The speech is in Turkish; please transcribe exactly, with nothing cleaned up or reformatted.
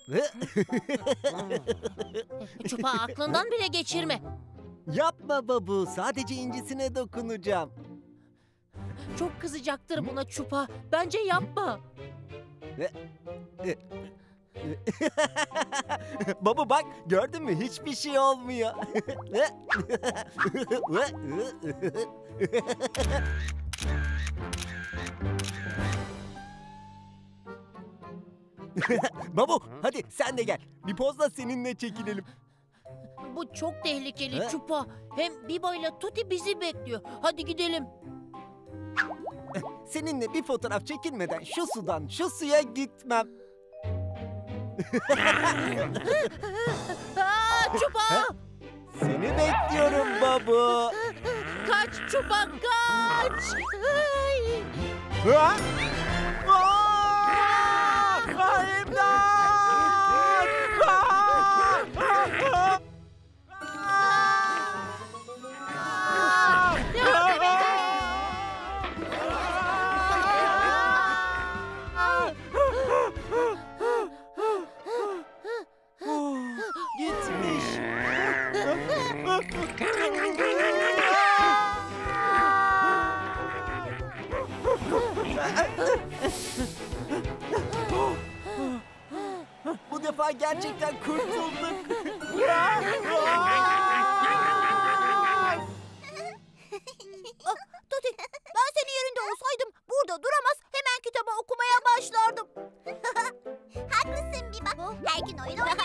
Çupa, aklından bile geçirme. Yapma babu, sadece incisine dokunacağım. Çok kızacaktır buna Çupa. Bence yapma. Babu bak, gördün mü? Hiçbir şey olmuyor. Babu, hadi sen de gel. Bir pozla seninle çekilelim. Bu çok tehlikeli He? Çupa. Hem Biba ile Tuti bizi bekliyor. Hadi gidelim. Seninle bir fotoğraf çekilmeden şu sudan şu suya gitmem. Aa, Çupa! Seni bekliyorum babu. Kaç Çupa, kaç! Ay! Ha? Aa! Aa, İmdat! Aa! Aa! Aa! Yardım edin! Gitmiş. Bu defa gerçekten kurtulduk. Ah, Tuti, ben senin yerinde olsaydım burada duramaz, hemen kitabı okumaya başlardım. Haklısın Biba. Her gün oyun oynamak